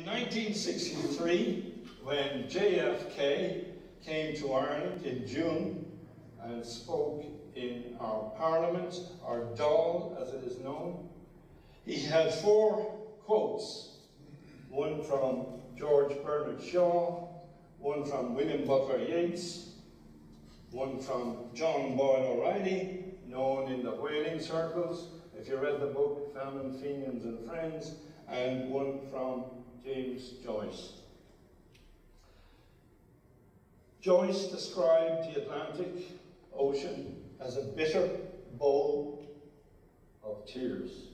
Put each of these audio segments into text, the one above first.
In 1963, when JFK came to Ireland in June and spoke in our Parliament, our Dáil as it is known, he had four quotes, one from George Bernard Shaw, one from William Butler Yeats, one from John Boyle O'Reilly, known in the whaling circles, if you read the book Famine, Fenians and Friends, and one from James Joyce. Joyce described the Atlantic Ocean as a bitter bowl of tears.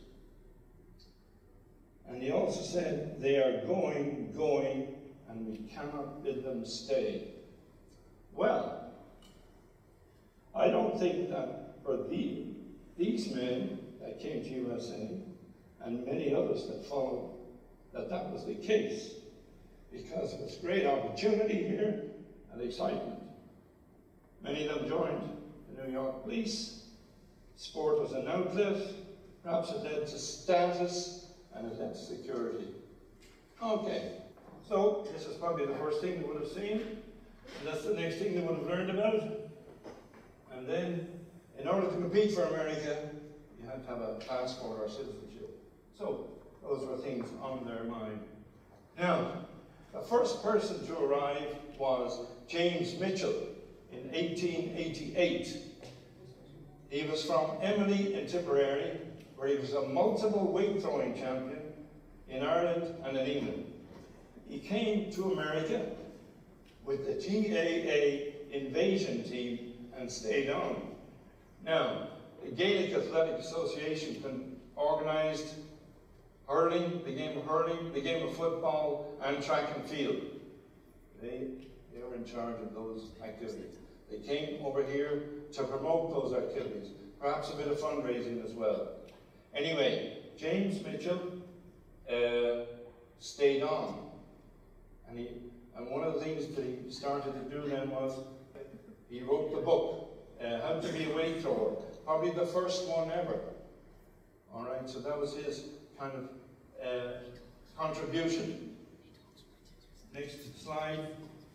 And he also said, they are going, and we cannot bid them stay. Well, I don't think that for these men that came to USA and many others that followed, that was the case, because there was great opportunity here and excitement. Many of them joined the New York Police. Sport was an outlet, perhaps it led to status, and it led to security. Okay, so this is probably the first thing they would have seen, and that's the next thing they would have learned about. And then, in order to compete for America, you had to have a passport or citizenship. So, those were things on their mind. Now, the first person to arrive was James Mitchell in 1888. He was from Emily in Tipperary, where he was a multiple weight throwing champion in Ireland and in England. He came to America with the GAA invasion team and stayed on. Now, the Gaelic Athletic Association organised hurling, the game of football, and track and field. They were in charge of those activities. They came over here to promote those activities, perhaps a bit of fundraising as well. Anyway, James Mitchell stayed on, and one of the things that he started to do then was he wrote the book, How to Be a Weight Thrower, probably the first one ever. All right, so that was his kind of contribution. Next slide.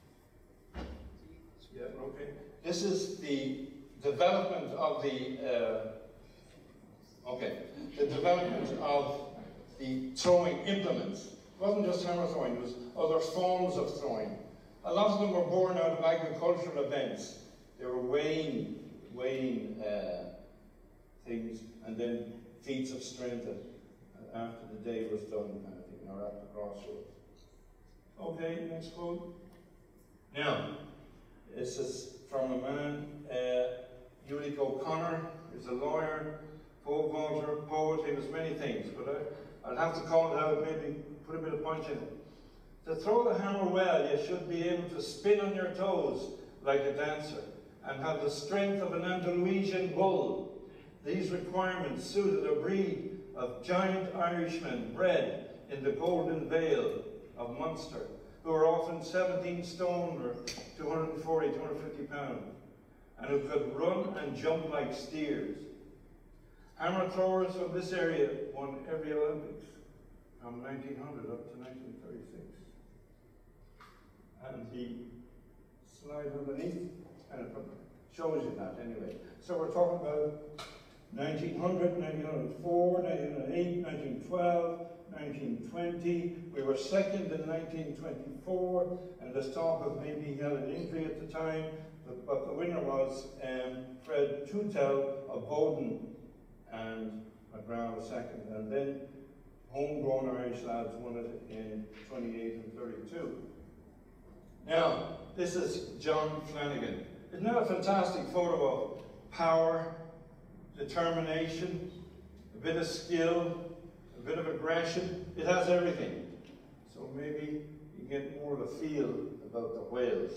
Yeah, okay. This is the development of the development of the throwing implements. It wasn't just hammer throwing, there was other forms of throwing. A lot of them were born out of agricultural events. They were weighing things, and then feats of strength after the day was done, kind of thing, or after crossroads. Okay, next quote. Now, this is from a man, Ulick O'Connor. He's a lawyer, pole vaulter, poet. He was many things, but I'll have to call it out, maybe put a bit of punch in it. To throw the hammer well, you should be able to spin on your toes like a dancer and have the strength of an Andalusian bull. These requirements suited a breed of giant Irishmen bred in the Golden Vale of Munster, who were often 17 stone or 240, 250 pounds, and who could run and jump like steers. Hammer throwers from this area won every Olympics from 1900 up to 1936. And the slide underneath kind of shows you that anyway. So we're talking about 1900, 1904, 1908, 1912, 1920. We were second in 1924, and there's talk of maybe he had an injury at the time, but the winner was Fred Tutel of Bowden, and McGrath was second, and then homegrown Irish lads won it in 28 and 32. Now, this is John Flanagan. Isn't that a fantastic photo of power, determination, a bit of skill, a bit of aggression? It has everything. So maybe you get more of a feel about the whales.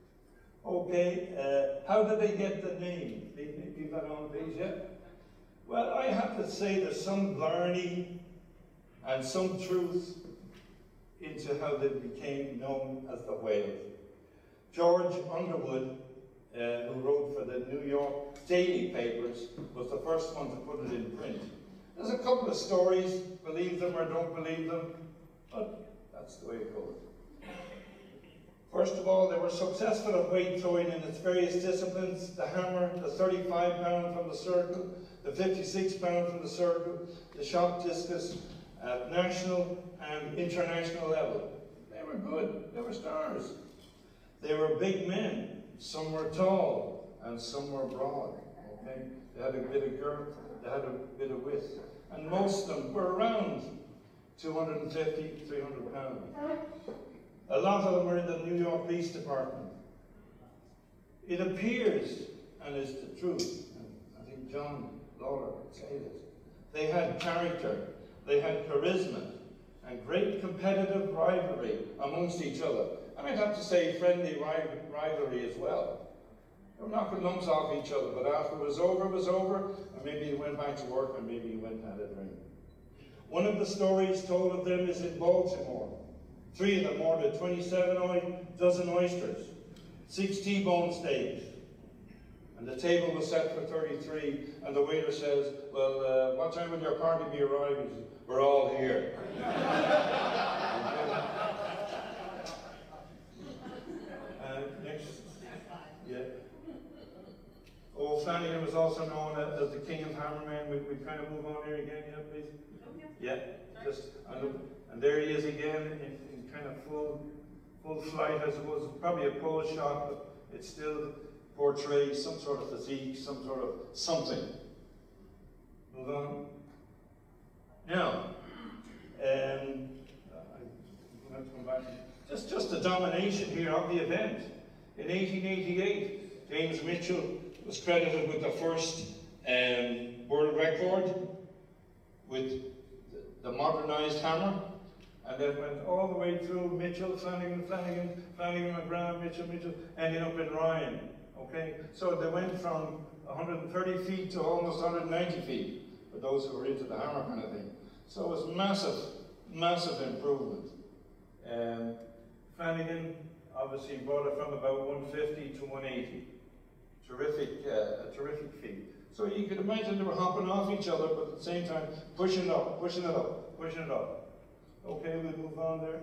Okay, how did they get the name? Leave that on, please, yeah? Well, I have to say there's some blarney and some truth into how they became known as the whales. George Underwood, who wrote for the New York daily papers, was the first one to put it in print. There's a couple of stories, believe them or don't believe them, but that's That's the way it goes. First of all, they were successful at weight throwing in its various disciplines: the hammer, the 35-pound from the circle, the 56-pound from the circle, the shot discus at national and international level. They were good. They were stars. They were big men. Some were tall and some were broad. Okay? They had a bit of girth. They had a bit of width. And most of them were around 250, 300 pounds. A lot of them were in the New York Police Department. It appears, and it's the truth, and I think John Lawler would say this, they had character, they had charisma, and great competitive rivalry amongst each other. And I'd have to say friendly rivalry as well. They were knocking lumps off each other, but after it was over, and maybe you went back to work, and maybe you went and had a drink. One of the stories told of them is in Baltimore. 3 of them ordered 27 dozen oysters, 6 T-bone steaks, and the table was set for 33, and the waiter says, well, what time will your party be arriving? He says, we're all here. Next. Yeah. Old Flanagan was also known as the King of Hammermen. We kind of move on here again, yeah, please? Yeah, just, and there he is again in kind of full flight, I suppose. Probably a pole shot, but it still portrays some sort of physique, some sort of something. Move on. Now, I'm going to come back. Just the domination here of the event. In 1888, James Mitchell was credited with the first world record with the modernized hammer. And then went all the way through Mitchell, Flanagan, McGrath, Mitchell, ending up in Ryan. Okay? So they went from 130 feet to almost 190 feet, for those who were into the hammer kind of thing. So it was massive improvement. Flanagan obviously brought it from about 150 to 180. A terrific feat. So you could imagine they were hopping off each other, but at the same time pushing it up. Okay, we'll move on there.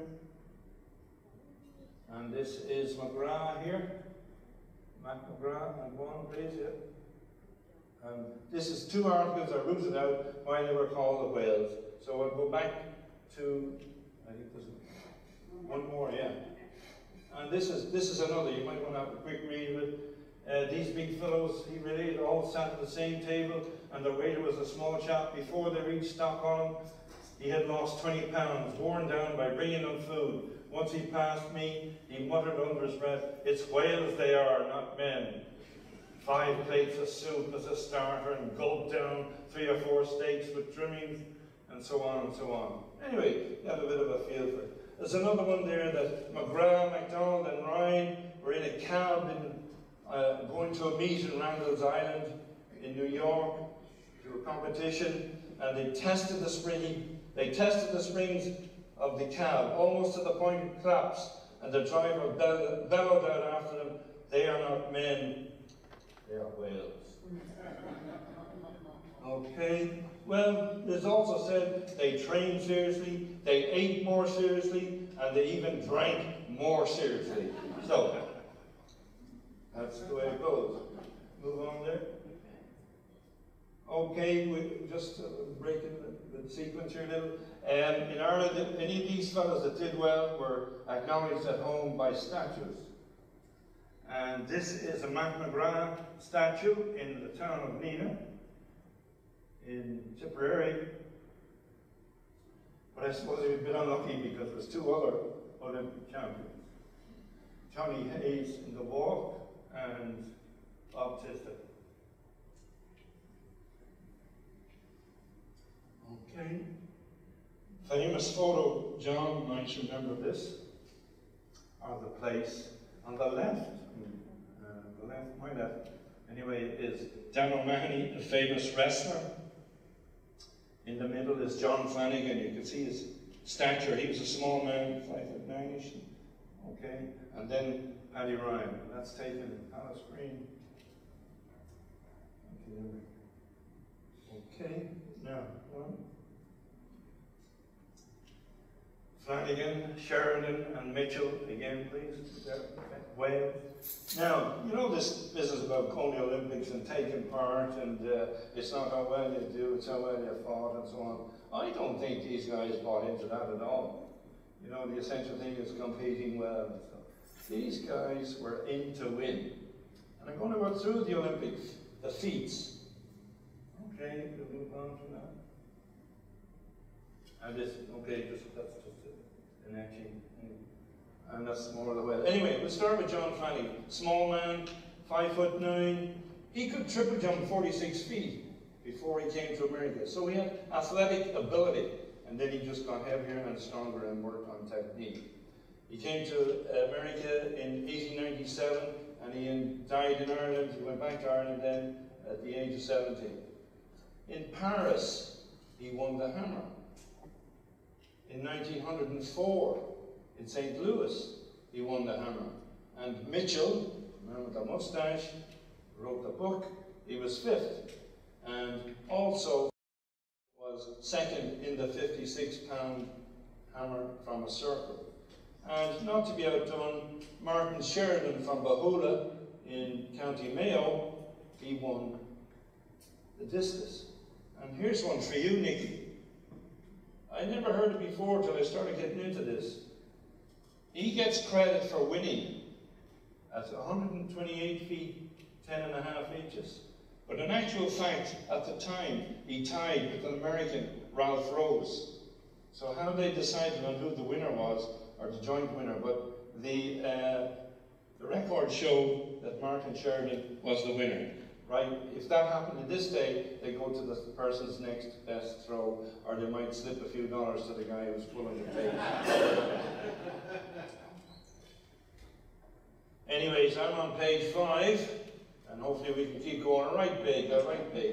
And this is McGrath here. Mac McGrath, and one, please, yeah. This is 2 articles I rooted out why they were called the whales. So I'll go back to, I think there's one more, yeah. And this is another, you might want to have a quick read of it. These big fellows, he related, all sat at the same table, and the waiter was a small chap. Before they reached Stockholm, he had lost 20 pounds, worn down by bringing them food. Once he passed me, he muttered under his breath, "It's whales they are, not men." 5 plates of soup as a starter, and gulped down 3 or 4 steaks with trimmings, and so on and so on. Anyway, you have a bit of a feel for it. There's another one there that McGrath, MacDonald, and Ryan were in a cab going to a meet in Randall's Island in New York to a competition, and they tested the springs of the cab almost to the point of collapse, and the driver bellowed out after them, "They are not men, they are whales." Okay, well, it's also said they trained seriously, they ate more seriously, and they even drank more seriously. So, that's the way it goes. Move on there. Okay, we're just breaking the sequence here a little. In Ireland, any of these fellows that did well were acknowledged at home by statues. And this is a Mac McGrath statue in the town of Neenah, in Tipperary. But I suppose he was a bit unlucky because there's 2 other Olympic champions. Johnny Hayes in the walk, and Bob Tisdale. Okay. Famous photo, John might remember this, of the place. On the left, my left, anyway, is Dan O'Mahony, the famous wrestler. In the middle is John Flanagan. You can see his stature. He was a small man, 5'9"ish. Okay, and then Paddy Ryan. That's taken in Palace Green. Okay, now, Flanagan, Sheridan, and Mitchell, again, please. There. Wales. Now, you know this business about Coney Olympics and taking part, and it's not how well you do, it's how well you fought, and so on. I don't think these guys bought into that at all. You know, the essential thing is competing well. So these guys were in to win. And I'm going to go through the Olympics, the feats. Okay, we'll move on from that. And this, okay, that's just an etching. And that's more of the way. Anyway, we'll start with John Flanagan. Small man, 5'9". He could triple jump 46 feet before he came to America. So he had athletic ability. And then he just got heavier and stronger and worked on technique. He came to America in 1897 and he died in Ireland. He went back to Ireland then at the age of 70. In Paris, he won the hammer. In 1904, in St. Louis, he won the hammer. And Mitchell, the man with the mustache, wrote the book. He was 5th. And also was 2nd in the 56-pound hammer from a circle. And not to be outdone, Martin Sheridan from Bahula in County Mayo, he won the discus. And here's one for you, Nicky. I never heard it before till I started getting into this. He gets credit for winning at 128 feet, 10.5 inches. But in actual fact, at the time, he tied with an American, Ralph Rose. So how they decided on who the winner was, or the joint winner, but the records show that Martin Sheridan was the winner. Right? If that happened in this day, they go to the person's next best throw, or they might slip a few dollars to the guy who's pulling the tape. Anyways, I'm on page 5, and hopefully we can keep going right big, right big.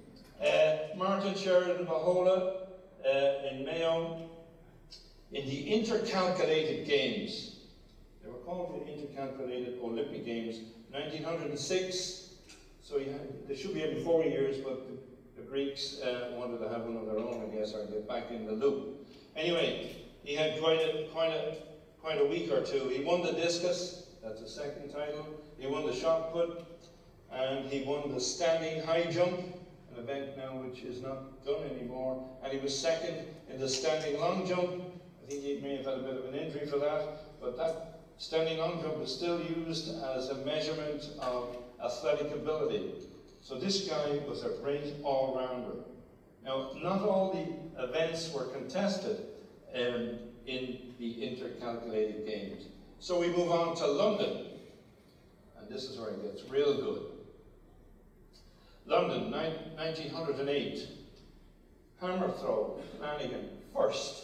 Martin Sheridan Bahula in Mayo, in the intercalculated games. They were called the intercalculated Olympic Games, 1906. So they should be every 4 years, but the Greeks wanted to have one of their own, I guess, or get back in the loop. Anyway, he had quite a week or two. He won the discus, that's the 2nd title. He won the shot put, and he won the standing high jump, an event now which is not done anymore. And he was 2nd in the standing long jump. I think he may have had a bit of an injury for that, but that standing long jump is still used as a measurement of athletic ability. So this guy was a great all-rounder. Now, not all the events were contested in the intercalculated games. So we move on to London, and this is where it gets real good. London, 1908. Hammer throw, Flanagan, 1st.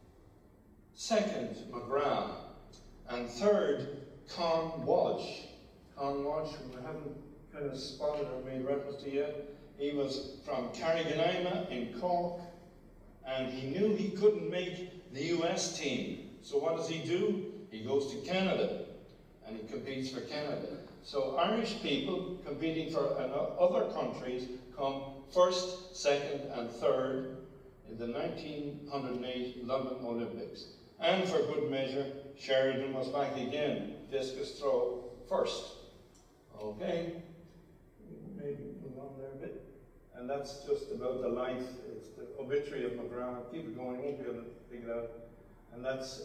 2nd, McGrath. And 3rd, Con Walsh. Con Walsh, who we haven't kind of spotted or made reference to yet. He was from Carriganima in Cork, and he knew he couldn't make the US team. So what does he do? He goes to Canada, and he competes for Canada. So Irish people competing for other countries come 1st, 2nd, and 3rd in the 1908 London Olympics. And for good measure, Sheridan was back again, discus throw 1st. Okay, maybe move on there a bit. And that's just about the life, it's the obituary of McGrath. Keep it going, I won't be able to figure it out. And that's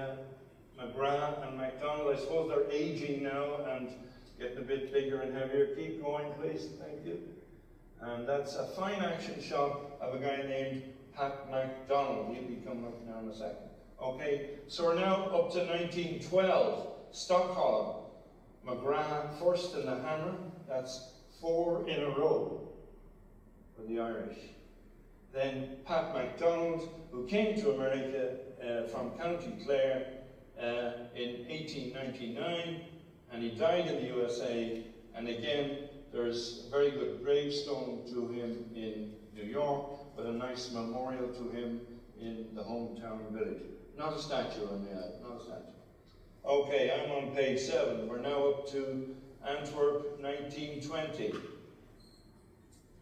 McGrath and MacDonald. I suppose they're aging now and getting a bit bigger and heavier. Keep going, please, thank you. And that's a fine action shot of a guy named Pat MacDonald. He'll be coming up now in a second. Okay, so we're now up to 1912, Stockholm. McGrath 1st in the hammer, that's 4 in a row for the Irish. Then Pat MacDonald, who came to America from County Clare in 1899, and he died in the USA. And again, there's a very good gravestone to him in New York, but a nice memorial to him in the hometown village. Not a statue, I may add, not a statue. Okay, I'm on page 7. We're now up to Antwerp, 1920.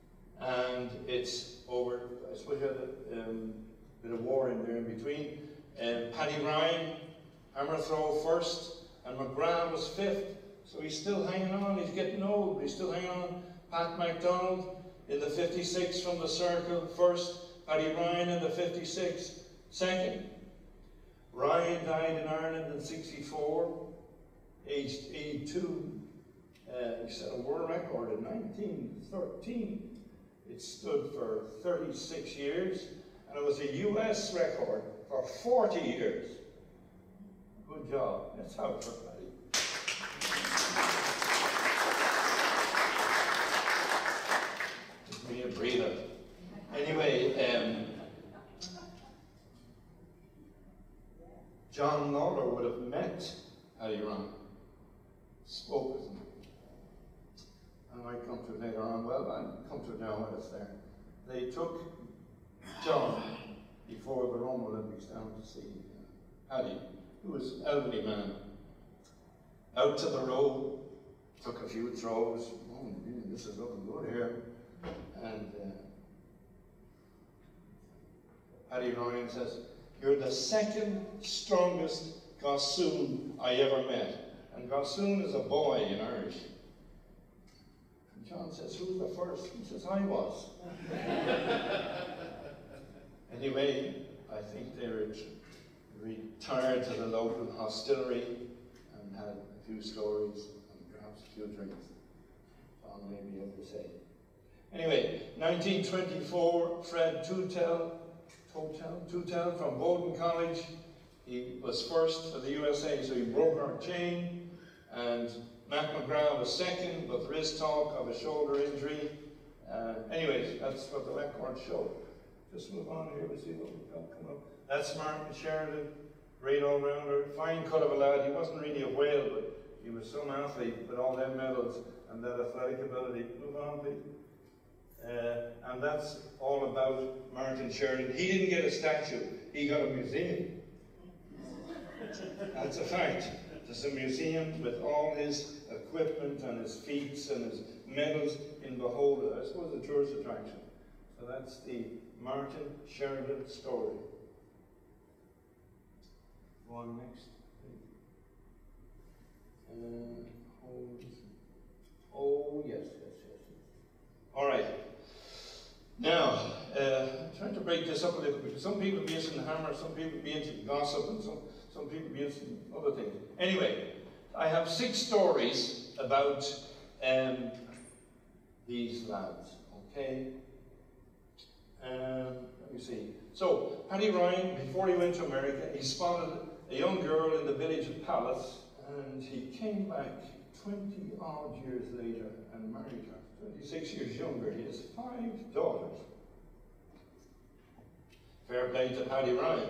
And it's over, I suppose you had a bit of war in there in between. Paddy Ryan, hammer throw first, and McGrath was fifth. So he's still hanging on, he's getting old, but he's still hanging on. Pat MacDonald in the 56 from the circle, first. Paddy Ryan in the 56, second. Ryan died in Ireland in 64, aged 82. He set a world record in 1913. It stood for 36 years, and it was a US record for 40 years. Good job. Let's have it for Paddy. Give me a breather. Anyway, John Lawler would have met Paddy Ryan, spoke with him. I might come to it later on. Well, I'll come to it now when it's there. They took John before the Rome Olympics down to see Paddy, who was an elderly man, out to the road, took a few throws. Oh, this is looking good here. And Paddy Ryan says, "You're the second strongest gossoon I ever met." And gossoon is a boy in Irish. And John says, "Who's the first?" He says, "I was." Anyway, I think they retired to the local hostelry and had a few stories and perhaps a few drinks. John may be able to say. Anyway, 1924, Fred Tootell from Bowdoin College. He was first for the USA, so he broke our chain. And Mac McGrath was second, but there is talk of a shoulder injury. Anyways, that's what the record showed. Just move on here, we'll see what we've got coming up. That's Martin Sheridan, great all-rounder, fine cut of a lad. He wasn't really a whale, but he was some athlete with all them medals and that athletic ability. Move on, please. And that's all about Martin Sheridan. He didn't get a statue, he got a museum. That's a fact. There's a museum with all his equipment and his feats and his medals in Beholder. I suppose a tourist attraction. So that's the Martin Sheridan story. Go on next. Oh, yes. All right. Now, I'm trying to break this up a little bit, because some people be into hammer, some people be into gossip, and some people be into other things. Anyway, I have 6 stories about these lads, okay? Let me see. So, Paddy Ryan, before he went to America, he spotted a young girl in the village of Palace, and he came back 20-odd years later and married her. 26 years younger. He has 5 daughters. Fair play to Paddy Ryan.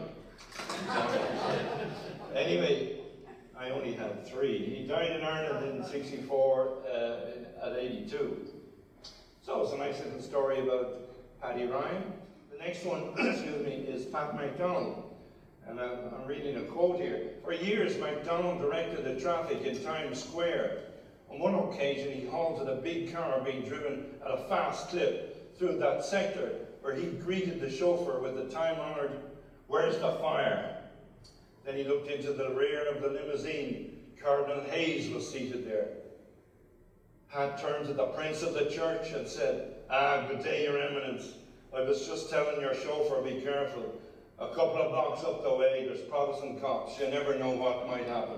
Anyway, I only have 3. He died in Ireland in 64 at 82. So it's a nice little story about Paddy Ryan. The next one, excuse me, is Pat MacDonald. And I'm reading a quote here. For years, MacDonald directed the traffic in Times Square. On one occasion, he halted a big car being driven at a fast clip through that sector, where he greeted the chauffeur with the time-honored, "Where's the fire?" Then he looked into the rear of the limousine. Cardinal Hayes was seated there. Pat turned to the Prince of the Church and said, "Good day, Your Eminence. I was just telling your chauffeur, be careful. A couple of blocks up the way, there's Protestant cops. You never know what might happen."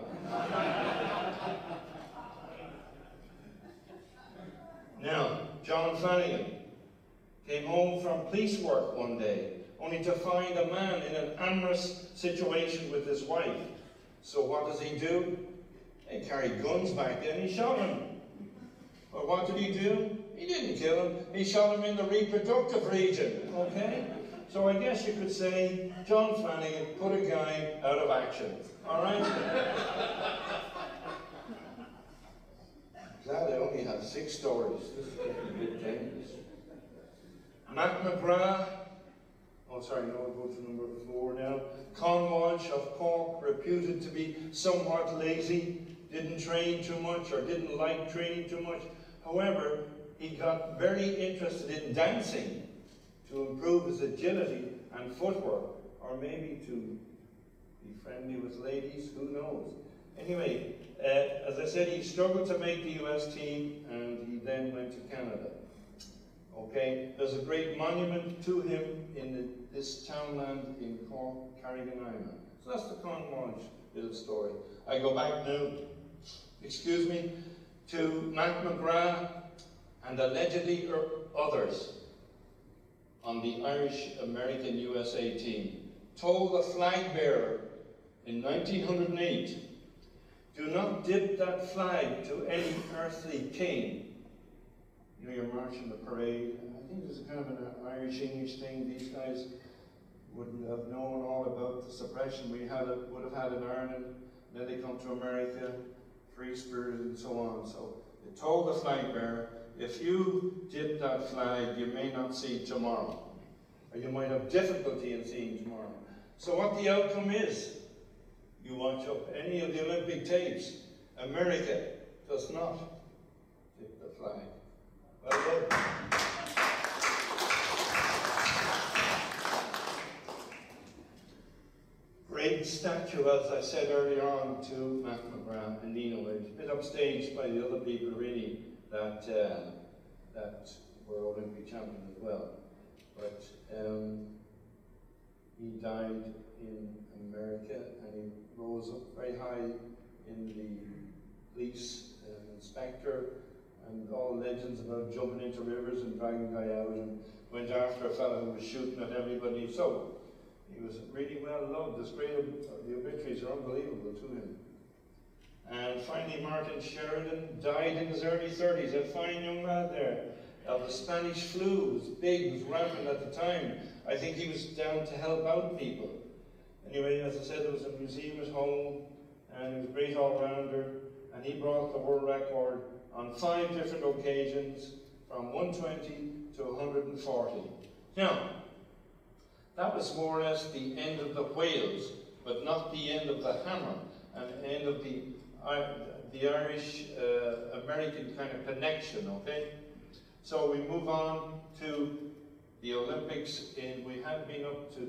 Now, John Flanagan came home from police work one day, only to find a man in an amorous situation with his wife. So what does he do? They carried guns back then, he shot him. But what did he do? He didn't kill him, he shot him in the reproductive region, okay? So I guess you could say, John Flanagan put a guy out of action, all right? Glad I only have 6 stories. This is getting a bit dangerous. Mac McGrath, oh sorry, no, I'll go to number 4 now. Con Walsh of Cork, reputed to be somewhat lazy, didn't train too much or didn't like training too much. However, he got very interested in dancing to improve his agility and footwork, or maybe to be friendly with ladies, who knows. Anyway, as I said, he struggled to make the US team, and he then went to Canada. Okay, there's a great monument to him in this townland in Cork, Carrigan Island. So that's the Con Walsh little story. I go back now, excuse me, to Mac McGrath and allegedly others on the Irish-American USA team told the flag bearer in 1908, do not dip that flag to any earthly king. You know, you're marching the parade, and I think there's kind of an Irish-English thing. These guys wouldn't have known all about the suppression we would have had in Ireland. Then they come to America, free spirit and so on. So they told the flag bearer, if you dip that flag, you may not see tomorrow. Or you might have difficulty in seeing tomorrow. So what the outcome is, you watch up any of the Olympic tapes, America does not dip the flag. Well done. Great statue, as I said earlier on, to Mac McGrath and Nina Williams. A bit upstaged by the other people, really, that were Olympic champions as well. But he died in America, and he rose up very high in the police inspector, and all legends about jumping into rivers and dragging a guy out, and went after a fellow who was shooting at everybody. So he was really well loved. The obituaries are unbelievable to him. And finally, Martin Sheridan died in his early 30s, a fine young lad there, of the Spanish flu. It was big, it was rampant at the time. I think he was down to help out people. Anyway, as I said, there was a museum at home, and he was a great all-rounder, and he brought the world record on 5 different occasions, from 120 to 140. Now, that was more or less the end of the whales, but not the end of the hammer, and the end of the Irish-American kind of connection, okay? So we move on to the Olympics, we have been up to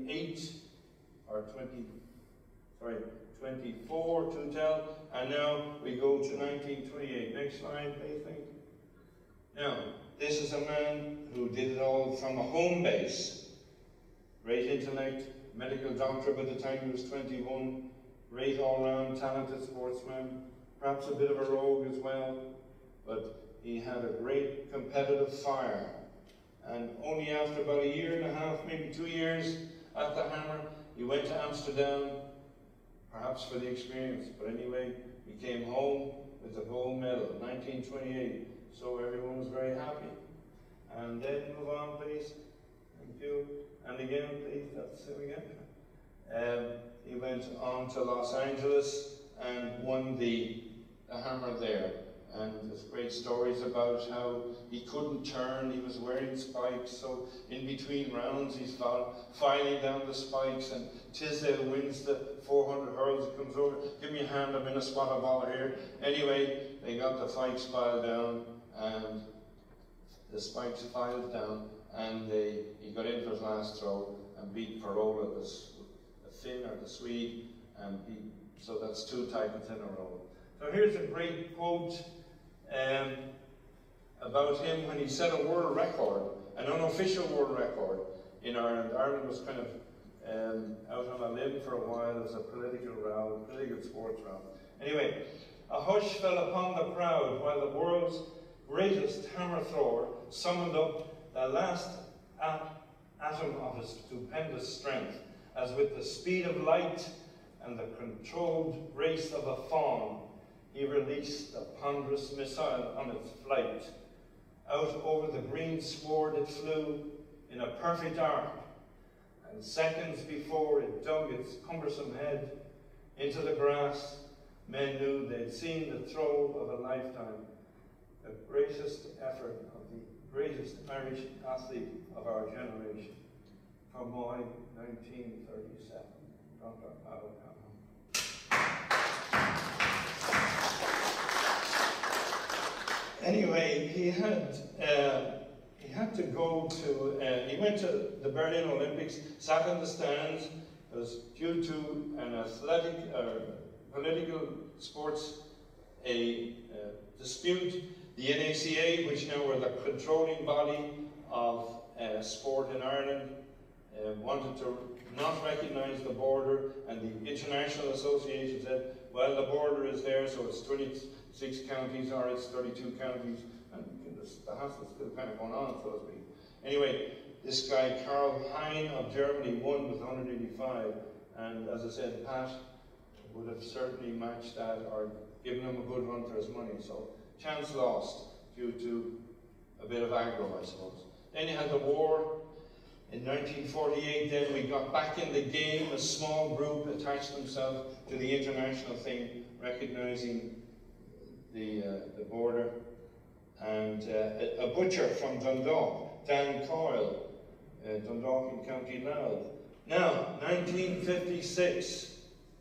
24 to tell, and now we go to 1928. Next slide, please. Now, this is a man who did it all from a home base. Great intellect, medical doctor by the time he was 21, great all-round, talented sportsman, perhaps a bit of a rogue as well, but he had a great competitive fire. And only after about a year and a half, maybe 2 years at the hammer, he went to Amsterdam, perhaps for the experience, but anyway, he came home with the gold medal, 1928, so everyone was very happy. And then move on, please. Thank you. And again, please, that's it again. He went on to Los Angeles and won the hammer there. And there's great stories about how he couldn't turn, he was wearing spikes, so in between rounds he's filing down the spikes, and Tisdale wins the 400 hurls, comes over, give me a hand, I'm in a spot of bother here. Anyway, they got the spikes filed down, and the spikes filed down, and he got in for his last throw and beat Parola, the Finn or the Swede, and so that's 2 titles in a row. So here's a great quote about him when he set a world record, an unofficial world record in Ireland. Ireland was kind of out on a limb for a while. There was a political row, political sports row. Anyway, a hush fell upon the crowd while the world's greatest hammer thrower summoned up the last atom of his stupendous strength, as with the speed of light and the controlled grace of a fawn, he released the ponderous missile on its flight. Out over the green sward it flew in a perfect arc, and seconds before it dug its cumbersome head into the grass, men knew they'd seen the throw of a lifetime, the greatest effort of the greatest Irish athlete of our generation. From Moy, 1937. Dr. Adam. Anyway, he had to go to, he went to the Berlin Olympics, sat in the stands, was due to an political sports dispute. The NACA, which now were the controlling body of sport in Ireland, wanted to not recognise the border, and the International Association said, well, the border is there, so it's 26 counties or it's 32 counties, and the hassle's still kind of going on, so to speak. Anyway, this guy, Karl Hein of Germany, won with 185, and as I said, Pat would have certainly matched that or given him a good run for his money, so chance lost due to a bit of aggro, I suppose. Then you had the war. In 1948, then we got back in the game. A small group attached themselves to the international thing, recognising the border. And a butcher from Dundalk, Dan Coyle, Dundalk in County Louth. Now, 1956,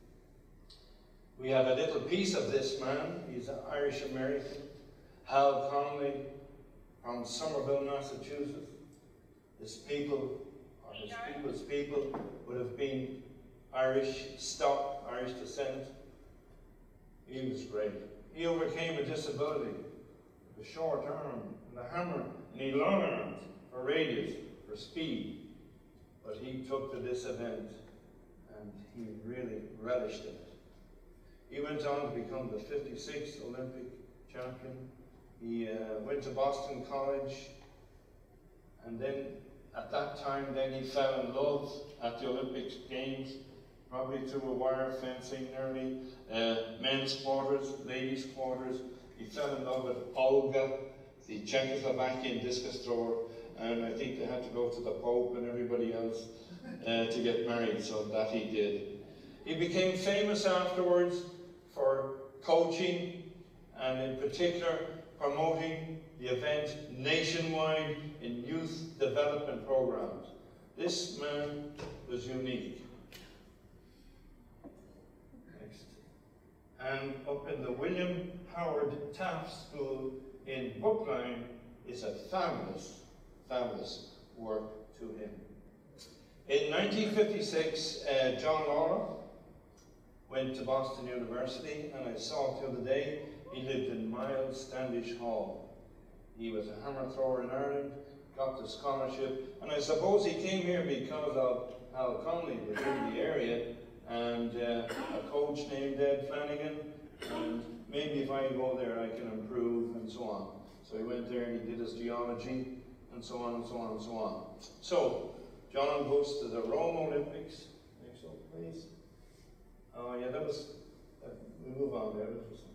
we have a little piece of this man. He's an Irish-American, Hal Conley, from Somerville, Massachusetts. His people, or his people's people, would have been Irish stock, Irish descent. He was great. He overcame a disability, a short arm, and a hammer, and he long arms for radius, for speed. But he took to this event, and he really relished it. He went on to become the 56th Olympic champion. He went to Boston College, and then at that time, then he fell in love at the Olympic Games, probably through a wire fencing nearly, men's quarters, ladies' quarters. He fell in love with Olga, the Czechoslovakian discus thrower, and I think they had to go to the Pope and everybody else to get married, so that he did. He became famous afterwards for coaching, and in particular, promoting the event nationwide in youth development programs. This man was unique. Next. And up in the William Howard Taft School in Brookline is a fabulous, fabulous work to him. In 1956, John Lawler went to Boston University, and I saw it the other day. He lived in Miles Standish Hall. He was a hammer thrower in Ireland, got the scholarship, and I suppose he came here because of Hal Conley was in the area, and a coach named Ed Flanagan, and maybe if I go there I can improve, and so on. So he went there and he did his geology, and so on and so on and so on. So, John goes to the Rome Olympics. Next up, please. Oh yeah, that was, we move on there.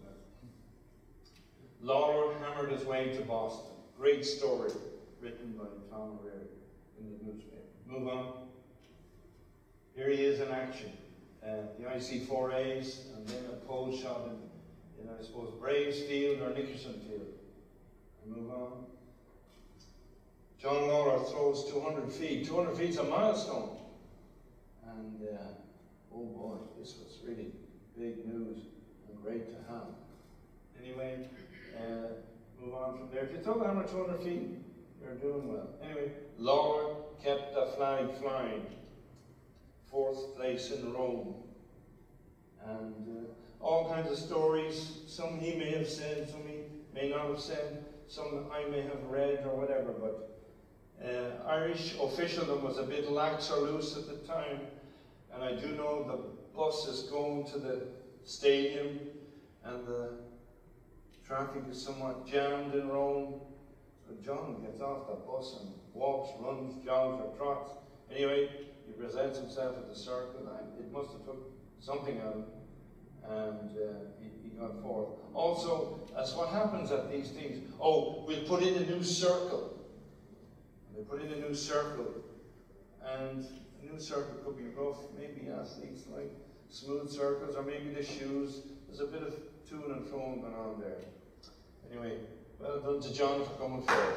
Lawler hammered his way to Boston. Great story, written by Tom O'Reilly in the newspaper. Move on. Here he is in action. The IC4As, and then a pole shot in I suppose, Braves Field or Nickerson Field. And move on. John Lawler throws 200 feet. 200 feet is a milestone. And, oh boy, this was really big news and great to have. Anyway, move on from there. If you throw the hammer 200 feet, you're doing well. Anyway, Lawler kept the flag flying. 4th place in Rome. And all kinds of stories. Some he may have said, some he may not have said, some I may have read or whatever, but Irish officialdom was a bit lax or loose at the time, and I do know the bus is going to the stadium and the traffic is somewhat jammed in Rome. So John gets off the bus and walks, runs, jogs or trots. Anyway, he presents himself at the circle, and it must have took something out of him, and he got forth. Also, as what happens at these things, oh, we'll put in a new circle. They put in a new circle, and a new circle could be rough. Maybe athletes like smooth circles, or maybe the shoes. There's a bit of to and fro going on there. Anyway, well done to John for coming forward.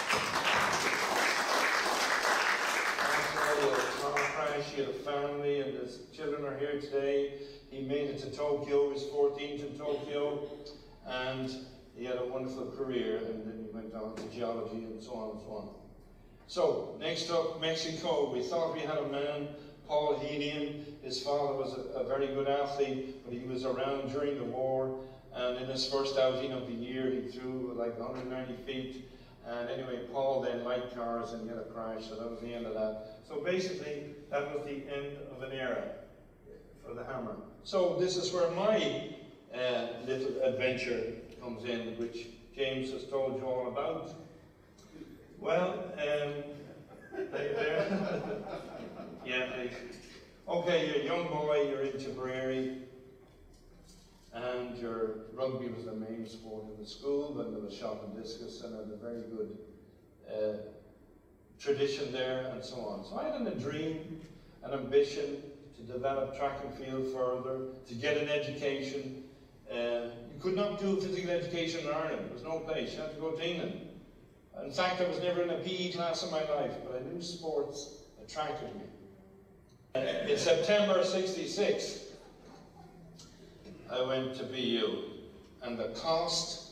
After a car crash, he had a family, and his children are here today. He made it to Tokyo, his 14th in Tokyo, and he had a wonderful career, and then he went on to geology and so on and so on. So, next up, Mexico. We thought we had a man Paul Henian. His father was a very good athlete, but he was around during the war, and in his first outing of the year, he threw like 190 feet. And anyway, Paul then liked cars and he had a crash, so that was the end of that. So basically, that was the end of an era for the Hammer. So this is where my little adventure comes in, which James has told you all about. Well, okay, you're a young boy, you're in Tipperary, and your rugby was the main sport in the school, but there was shot and discus, and had a very good tradition there, and so on. So I had a dream, an ambition to develop track and field further, to get an education. You could not do physical education in Ireland. There was no place. You had to go to England. In fact, I was never in a PE class in my life, but I knew sports attracted me. In September '66, I went to BU, and the cost,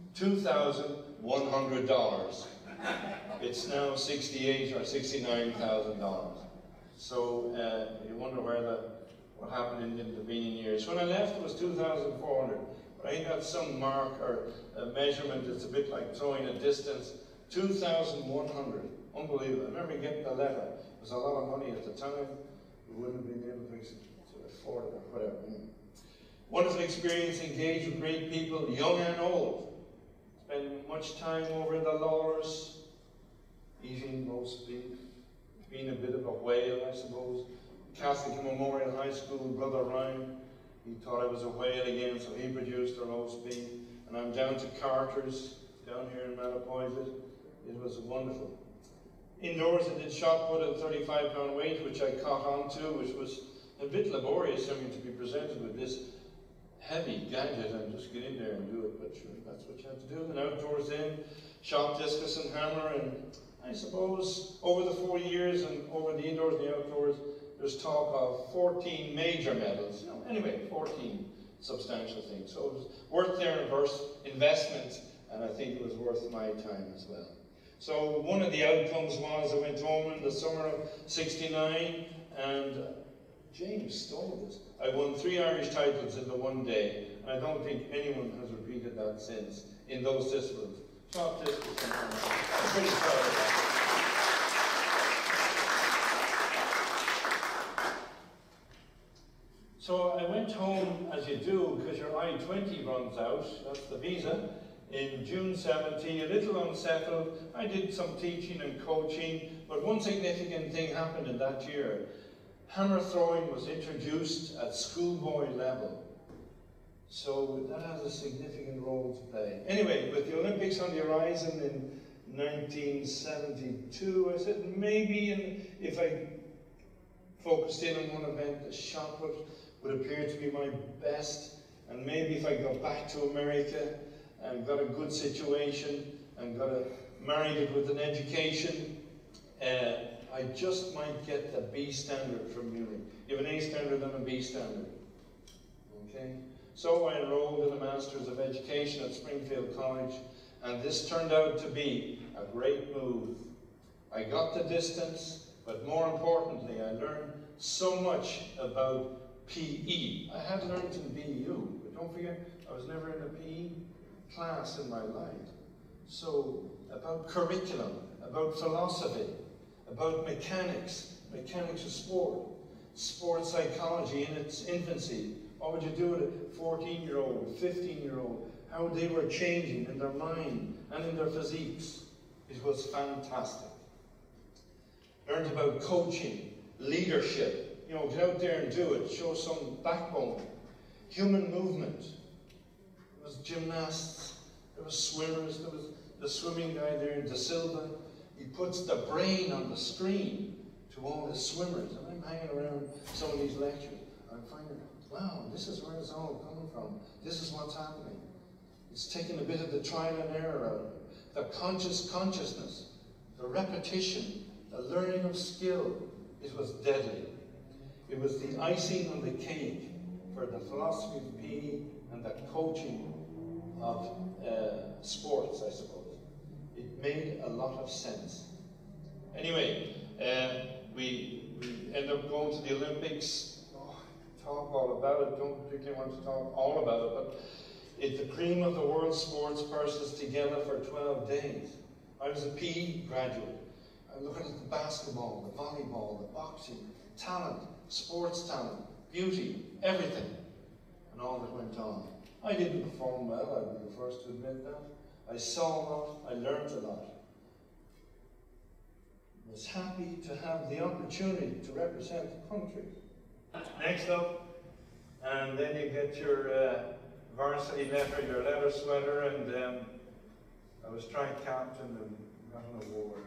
$2,100. It's now $68,000 or $69,000. So you wonder what happened in the intervening years. When I left, it was 2,400. But I think that's some mark or a measurement. It's a bit like throwing a distance. 2,100. Unbelievable. I remember getting the letter. It was a lot of money at the time. We wouldn't have been able to afford it or whatever. Wonderful experience, engaged with great people, young and old. Spent much time over in the Lawlers, eating roast beef, being a bit of a whale, I suppose. Catholic Memorial High School, Brother Ryan, he thought I was a whale again, so he produced a roast beef. And I'm down to Carter's, down here in Mattapoisett. It was wonderful. Indoors I did shot put at 35-pound weight, which I caught on to, which was a bit laborious, I mean, to be presented with this heavy gadget and just get in there and do it, but sure, that's what you have to do. And outdoors then, shot, discus and hammer, and I suppose over the 4 years and over the indoors and the outdoors, there's talk of 14 major medals. Anyway, 14 substantial things. So it was worth their investment, and I think it was worth my time as well. So one of the outcomes was I went home in the summer of '69, and James stole this. I won 3 Irish titles in the one day, and I don't think anyone has repeated that since in those disciplines. Shot, discus, and hammer. I'm pretty proud of that. So I went home, as you do, because your I-20 runs out, that's the visa, in June '70, a little unsettled. I did some teaching and coaching, but one significant thing happened in that year. Hammer throwing was introduced at schoolboy level. So that has a significant role to play. Anyway, with the Olympics on the horizon in 1972, I said maybe if I focused in on one event, the shot put would appear to be my best, and maybe if I got back to America and got a good situation and married it with an education, I just might get the B standard from Munich. You have an A standard and a B standard. Okay? So I enrolled in a Master's of Education at Springfield College, and this turned out to be a great move. I got the distance, but more importantly, I learned so much about PE. I had learned in BU, but don't forget, I was never in a PE class in my life. So, about curriculum, about philosophy, about mechanics of sport, sports psychology in its infancy. What would you do with a 14-year-old, 15-year-old, how they were changing in their mind and in their physiques. It was fantastic. Learned about coaching, leadership. You know, get out there and do it. Show some backbone. Human movement. There was gymnasts. There was swimmers. There was the swimming guy there, De Silva. He puts the brain on the screen to all the swimmers. And I'm hanging around some of these lectures. I'm finding, wow, this is where it's all coming from. This is what's happening. It's taking a bit of the trial and error out of it. The consciousness, the repetition, the learning of skill. It was deadly. It was the icing on the cake for the philosophy of PE and the coaching of sports, I suppose. It made a lot of sense. Anyway, we We end up going to the Olympics. Oh, talk all about it. Don't particularly want to talk all about it, but it's the cream of the world sports persons together for 12 days. I was a PE graduate. I looked at the basketball, the volleyball, the boxing, talent, sports talent, beauty, everything, and all that went on. I didn't perform well, I'd be the first to admit that. I saw a lot, I learned a lot. I was happy to have the opportunity to represent the country. Next up, and then you get your varsity letter, your leather sweater, and I was track captain and got an award.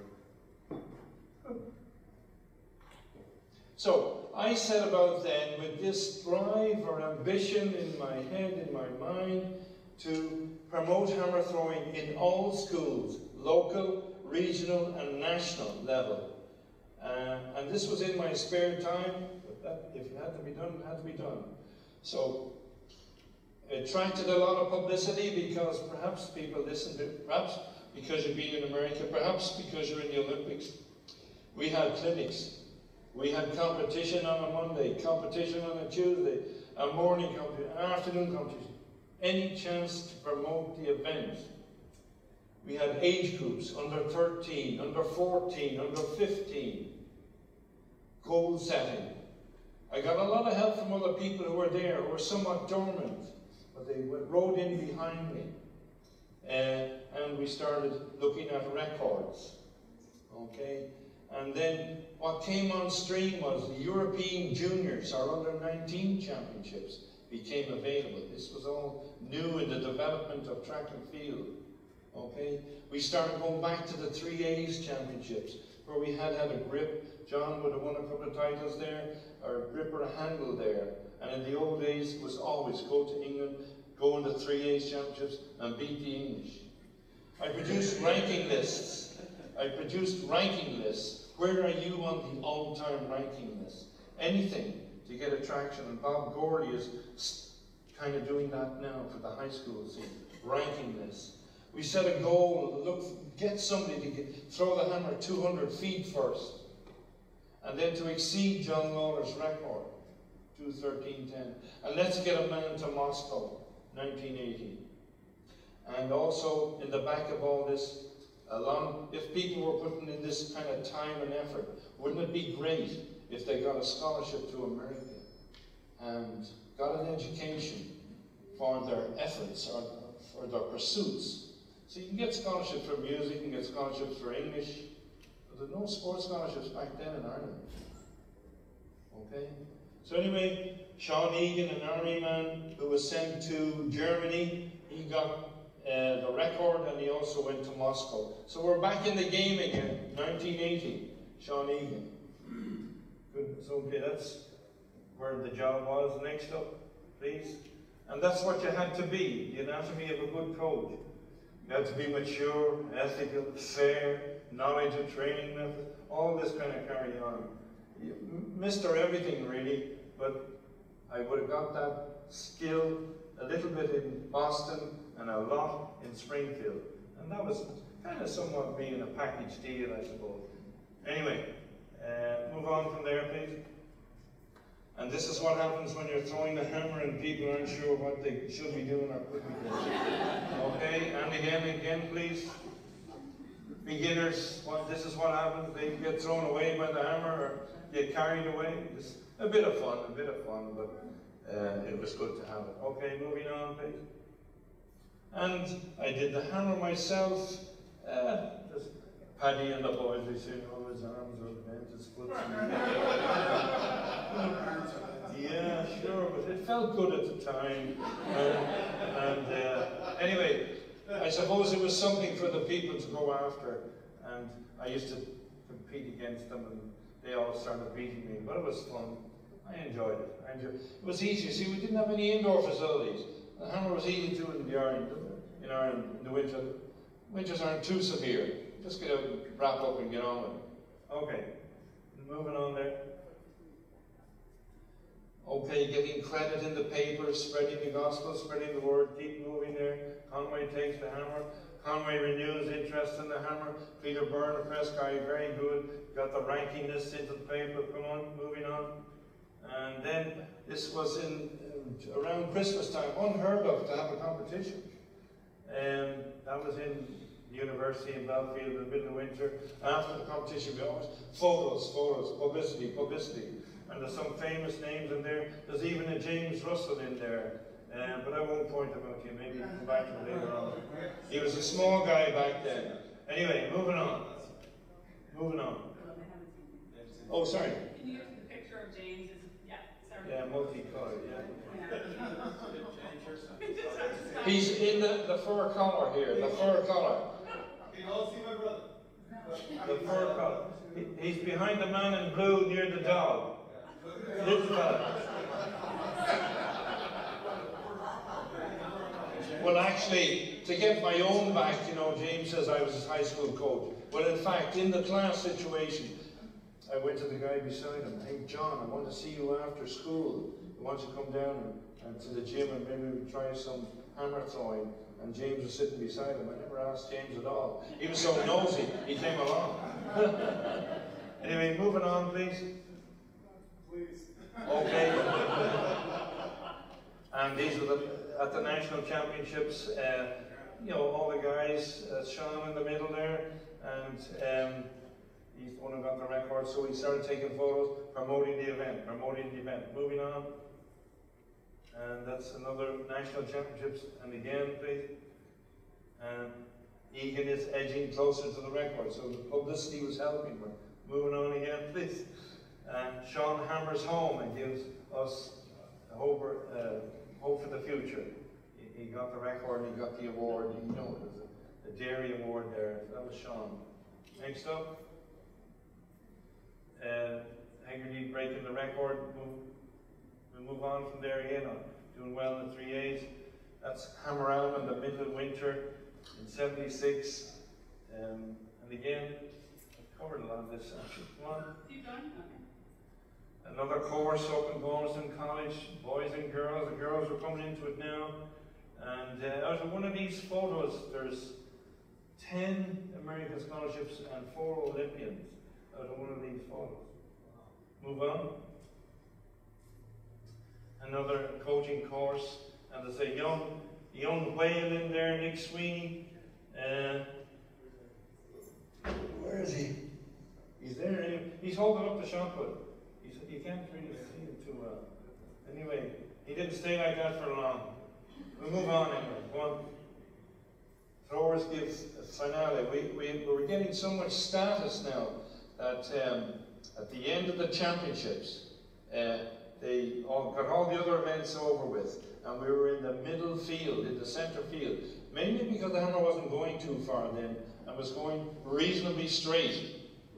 So I set about then with this drive or ambition in my head, in my mind, to promote hammer throwing in all schools, local, regional and national level. And this was in my spare time, but that, if it had to be done, it had to be done. So it attracted a lot of publicity because perhaps people listened to it, perhaps because you've been in America, perhaps because you're in the Olympics. We had clinics. We had competition on a Monday, competition on a Tuesday, a morning competition, an afternoon competition. Any chance to promote the event. We had age groups, under 13, under 14, under 15. Goal setting. I got a lot of help from other people who were there, who were somewhat dormant, but they rode in behind me. And we started looking at records. Okay? And then what came on stream was the European Juniors, our under-19 championships, became available. This was all new in the development of track and field. Okay? We started going back to the 3A's championships, where we had a grip. John would have won a couple of titles there, or a grip or a handle there. And in the old days, it was always go to England, go in the 3A's championships, and beat the English. I produced ranking lists. Where are you on the all-time ranking list? Anything to get attraction. And Bob Gorley is kind of doing that now for the high school scene. Ranking lists. We set a goal, get somebody to throw the hammer 200 feet first. And then to exceed John Lawler's record, 2:13.10. And let's get a man to Moscow, 1980. And also, in the back of all this, if people were putting in this kind of time and effort, wouldn't it be great if they got a scholarship to America and got an education for their efforts or for their pursuits? So you can get scholarships for music, you can get scholarships for English, but there's no sports scholarships back then in Ireland. Okay? So anyway, Sean Egan, an army man who was sent to Germany, he got the record, and he also went to Moscow. So we're back in the game again, 1980, Sean Egan. Good, so okay, that's where the job was. Next up, please. And that's what you had to be, the anatomy of a good coach. You had to be mature, ethical, fair, knowledge of training methods, all this kind of carry on. Mr. Everything really, but I would have got that skill a little bit in Boston and a lot in Springfield. And that was kind of somewhat being a package deal, I suppose. Anyway, move on from there, please. And this is what happens when you're throwing the hammer and people aren't sure what they should be doing or could be doing. Okay, and again, please. Beginners, this is what happens. They get thrown away by the hammer or get carried away. It's a bit of fun, but it was good to have it. Okay, moving on, please. And I did the hammer myself. Just Paddy and the boys, they say, oh, his arms are bent, his foot's yeah, sure, but it felt good at the time. Anyway, I suppose it was something for the people to go after. And I used to compete against them, and they all started beating me, but it was fun. I enjoyed it. It was easy. See, we didn't have any indoor facilities. The hammer was easy to do in Ireland in the winter. Winters aren't too severe. Just get out and wrap up and get on with it. Okay, moving on there. Okay, getting credit in the paper, spreading the gospel, spreading the word, keep moving there. Conway takes the hammer. Conway renews interest in the hammer. Peter Byrne, a press guy, very good. Got the ranking list into the paper. Come on, moving on. And then this was in around Christmas time, unheard of to have a competition. That was in the university in Belfield in the middle of winter. After the competition, we always photos, publicity. And there's some famous names in there. There's even a James Russell in there. But I won't point him out to you. Maybe you can come back to him later on. He was a small guy back then. Anyway, moving on. Oh, sorry. Can you get the picture of James? Yeah, multicolored, yeah. He's in the fur collar here, the fur collar. Can you all see my brother? The fur collar. He's behind the man in blue near the dog. This fella. Well, actually, to get my own back, you know, James says I was his high school coach. Well, in fact, in the class situation, I went to the guy beside him. Hey, John, I want to see you after school. I want you to come down and to the gym and maybe we try some hammer throwing. And James was sitting beside him. I never asked James at all. He was so nosy, he came along. Anyway, moving on, please. Please. Okay. And these are at the national championships. You know, all the guys, Sean in the middle there, and he's the one who got the record, so he started taking photos, promoting the event. Moving on. And that's another national championships. And again, please. Egan is edging closer to the record, so the publicity was helping. We're moving on again, please. Sean hammers home and gives us hope for the future. He got the record and he got the award. You know, it was a dairy award there. That was Sean. Next up. Haggerty breaking the record. We'll move on from there again. Doing well in the 3As. That's Hammer Elm in the middle of winter in '76. And again, I've covered a lot of this actually. Come on. You done? Another course up in Gormaston College, boys and girls. The girls are coming into it now. And out of one of these photos, there's 10 American scholarships and 4 Olympians out of one of these photos. Move on. Another coaching course, and there's a young whale in there, Nick Sweeney. Where is he? He's there. Anyway. He's holding up the shot put. You can't really see him too well. Anyway, he didn't stay like that for long. We'll move on anyway. Go on. Throwers gives a finale. We're getting so much status now that at the end of the championships, they got all the other events over with, and we were in the middle field, in the centre field, mainly because the hammer wasn't going too far then, and was going reasonably straight,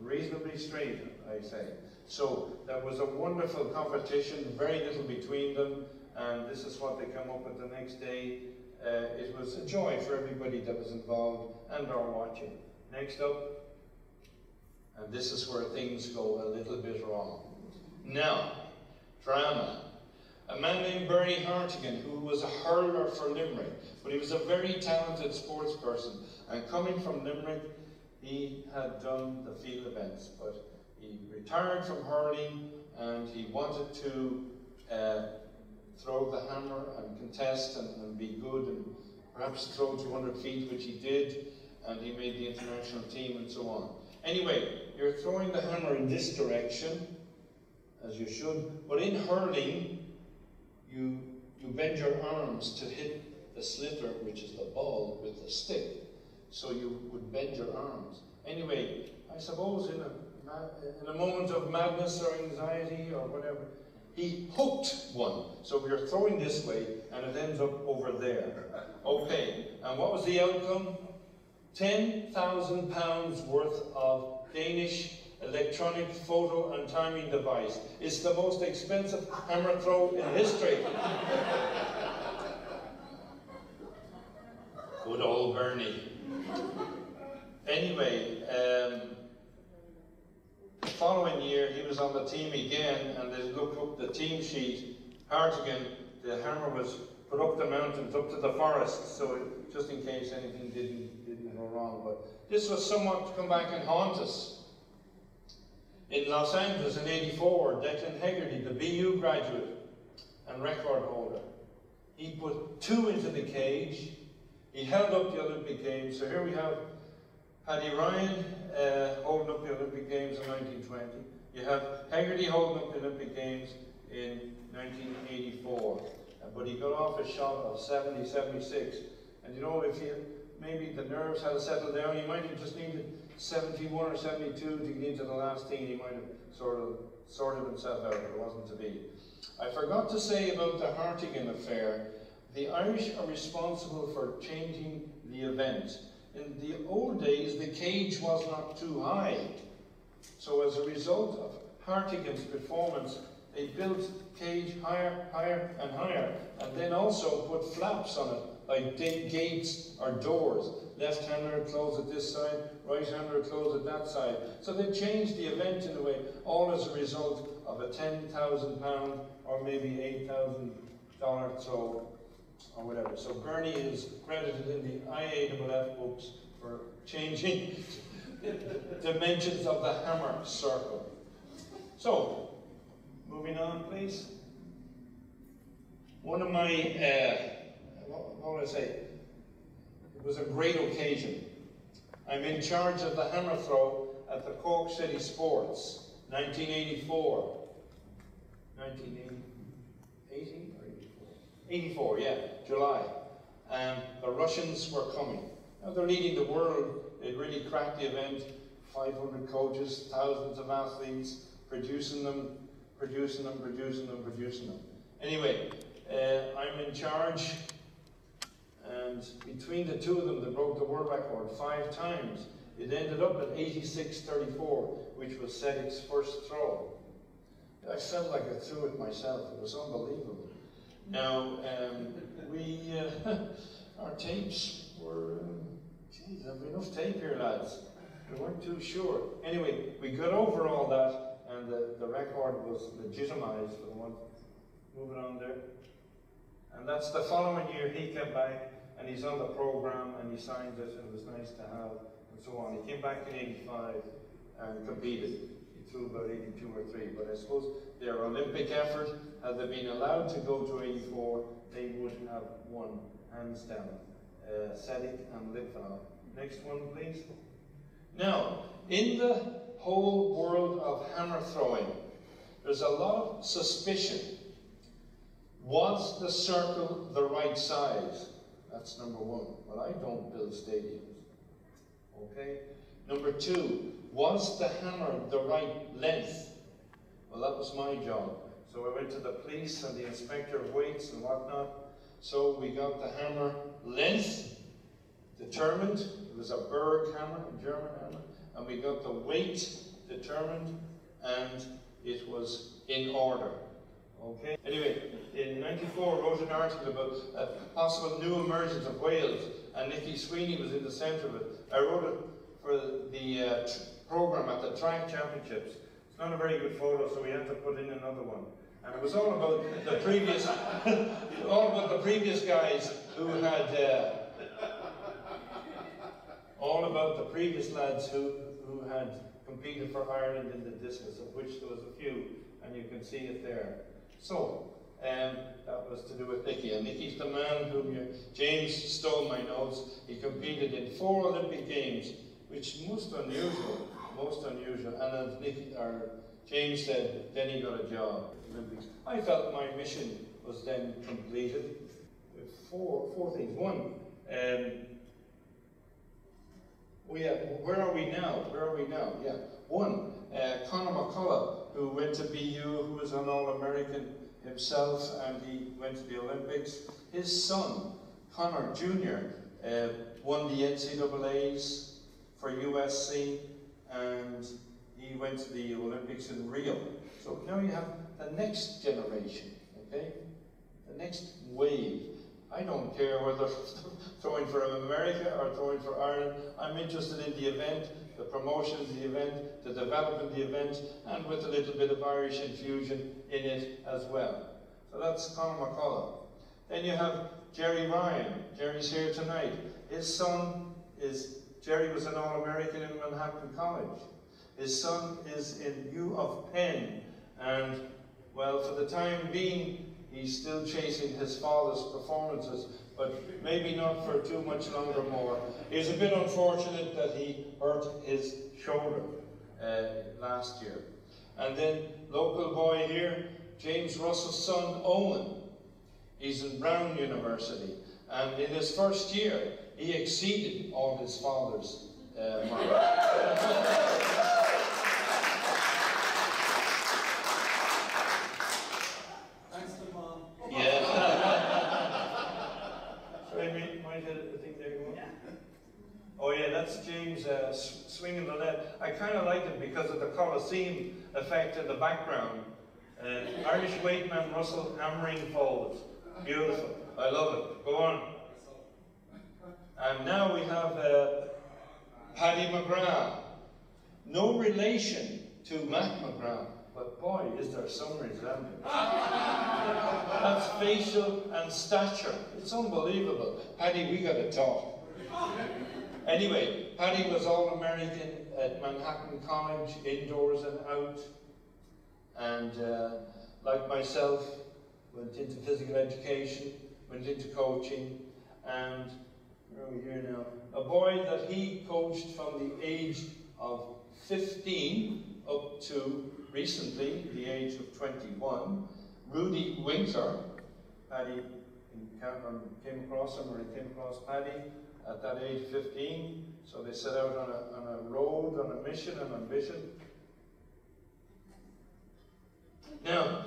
I say. So that was a wonderful competition, very little between them, and this is what they come up with the next day. It was a joy for everybody that was involved and are watching. Next up, and this is where things go a little bit wrong. Now, drama. A man named Bernie Hartigan, who was a hurler for Limerick, but he was a very talented sports person. And coming from Limerick, he had done the field events, but he retired from hurling and he wanted to throw the hammer and contest and be good and perhaps throw 200 feet, which he did, and he made the international team and so on. Anyway, you're throwing the hammer in this direction, as you should, but in hurling, you bend your arms to hit the slitter, which is the ball, with the stick. So you would bend your arms. Anyway, I suppose in a moment of madness or anxiety or whatever, he hooked one. So we are throwing this way, and it ends up over there. Okay, and what was the outcome? £10,000 worth of Danish electronic photo and timing device. It's the most expensive hammer throw in history. Good old Bernie. Anyway, the following year he was on the team again, and they looked up the team sheet. Hartigan, the hammer was put up the mountains, up to the forest, so just in case anything didn't go wrong, but this was somewhat to come back and haunt us. In Los Angeles in '84, Declan Hegarty, the BU graduate and record holder, he put 2 into the cage. He held up the Olympic Games. So here we have Paddy Ryan holding up the Olympic Games in 1920. You have Hegarty holding up the Olympic Games in 1984. But he got off a shot of 70, 76. And you know, if he maybe the nerves had settled down, he might have just needed 71 or 72 to get into the last thing. He might have sort of sorted himself out, but it wasn't to be. I forgot to say about the Hartigan affair. The Irish are responsible for changing the event. In the old days, the cage was not too high. So as a result of Hartigan's performance, they built the cage higher, higher and higher, and then also put flaps on it, like gates or doors. Left-hander close at this side, right-hander close at that side. So they changed the event in a way, all as a result of a £10,000 or maybe $8,000 throw or whatever. So Bernie is credited in the IAAF books for changing the dimensions of the hammer circle. So, moving on, please. One of my, what would I say? It was a great occasion. I'm in charge of the hammer throw at the Cork City Sports, 1984. 1980 or 84? 84, yeah, July. The Russians were coming. Now they're leading the world. They'd really cracked the event. 500 coaches, thousands of athletes, producing them. Anyway, I'm in charge, and between the two of them, they broke the world record 5 times. It ended up at 86.34, which was Sedic's first throw. I felt like I threw it myself. It was unbelievable. Now, our tapes were, geez, have we enough tape here, lads? We weren't too sure. Anyway, we got over all that, and the record was legitimized for the one. Moving on there. And that's the following year he came back, and he's on the program, and he signed it, and it was nice to have, and so on. He came back in '85 and competed. He threw about 82 or 3, but I suppose their Olympic effort, had they been allowed to go to '84, they would have won, hands down. Sedic and Litvinov. Next one, please. Now, in the whole world of hammer throwing, there's a lot of suspicion. Was the circle the right size? That's number 1. Well, I don't build stadiums. Okay? Number 2, was the hammer the right length? Well, that was my job. So I went to the police and the inspector of weights and whatnot. So we got the hammer length determined. It was a Berg hammer, a German hammer. And we got the weight determined, and it was in order. Okay. Anyway, in '94, I wrote an article about a possible new emergence of Wales, and Nicky Sweeney was in the centre of it. I wrote it for the programme at the Track Championships. It's not a very good photo, so we had to put in another one. And it was all about the previous, guys who had, all about the previous lads who had competed for Ireland in the discus, of which there was a few, and you can see it there. So, that was to do with Nicky, and Nicky's the man whom James stole my notes. He competed in 4 Olympic Games, which is most unusual. And as James said, then he got a job at the Olympics. I felt my mission was then completed with four things. One, where are we now? Yeah. 1, Conor McCullough, who went to BU, who was an All-American himself, and he went to the Olympics. His son, Conor Jr., won the NCAAs for USC, and he went to the Olympics in Rio. So now you have the next generation, okay? The next wave. I don't care whether throwing for America or throwing for Ireland. I'm interested in the event, the promotion of the event, the development of the event, and with a little bit of Irish infusion in it as well. So that's Conor McCullough. Then you have Jerry Ryan. Jerry's here tonight. His son is Jerry was an All-American in Manhattan College. His son is in U of Penn, and, well, for the time being, he's still chasing his father's performances, but maybe not for too much longer more. It was a bit unfortunate that he hurt his shoulder last year. And then, local boy here, James Russell's son, Owen. He's in Brown University, and in his first year, he exceeded all his father's marks. Thanks to Mom. Yeah. Sorry, might have a thing there going. Oh yeah, that's James swinging the lead. I kind of like it because of the Colosseum effect in the background. Irish weightman Russell hammering forward. Beautiful. I love it. Go on. And now we have Paddy McGrath. No relation to Mac McGrath, but boy, is there some resemblance. That's facial and stature. It's unbelievable. Paddy, we got to talk. Anyway, Paddy was All-American at Manhattan College, indoors and out. And like myself, went into physical education, went into coaching, and where are we here now? A boy that he coached from the age of 15 up to recently the age of 21, Rudy Winkler. Paddy came across him, or he came across Paddy at that age 15. So they set out on a road, on a mission and ambition. Now,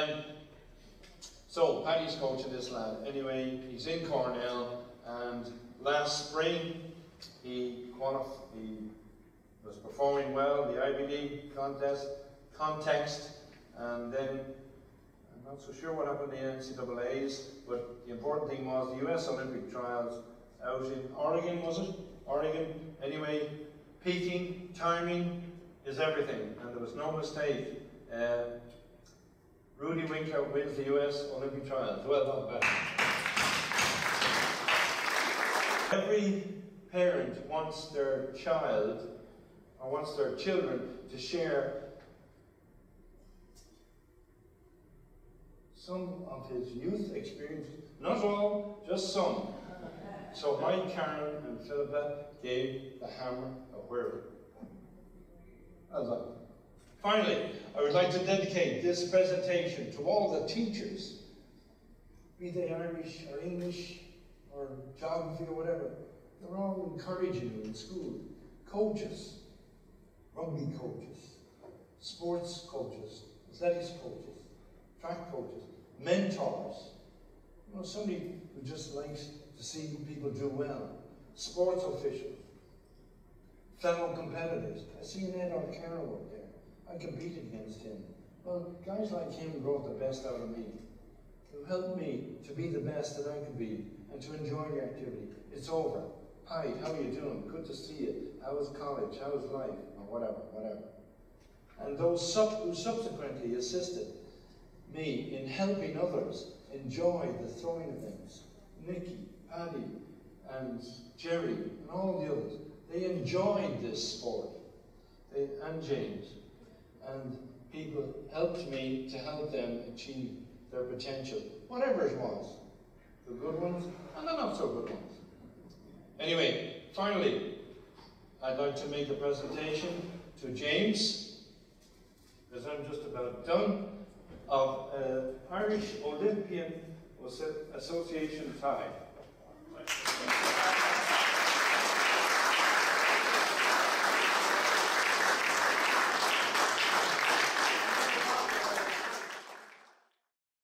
so Paddy's coaching this lad. Anyway, he's in Cornell, and last spring he was performing well, the Ivy League context, and then I'm not so sure what happened in the NCAAs, but the important thing was the US Olympic trials out in Oregon, was it? Oregon. Anyway, peaking, timing is everything, and there was no mistake. Rudy Winkler wins the US Olympic trials. Well done, Paddy. Every parent wants their child, or wants their children, to share some of his youth experiences. Not all, just some. So Mike, Karen, and Philippa gave the hammer a whirl. Well done. Finally, I would like to dedicate this presentation to all the teachers, be they Irish or English or geography or whatever. They're all encouraging you in school. Coaches, rugby coaches, sports coaches, athletics coaches, track coaches, mentors. You know, somebody who just likes to see people do well. Sports officials, fellow competitors. I see an Ed O'Carroll up there. I competed against him. Well, guys like him brought the best out of me. Who helped me to be the best that I could be and to enjoy the activity. It's over. Hi, how are you doing? Good to see you. How was college? How was life? Or whatever. And those who subsequently assisted me in helping others enjoy the throwing events. Nicky, Paddy, and Jerry, and all the others. They enjoyed this sport. And James. And people helped me to help them achieve their potential, whatever it was. The good ones and the not so good ones. Anyway, finally, I'd like to make a presentation to James, because I'm just about done, of Irish Olympian Association tie.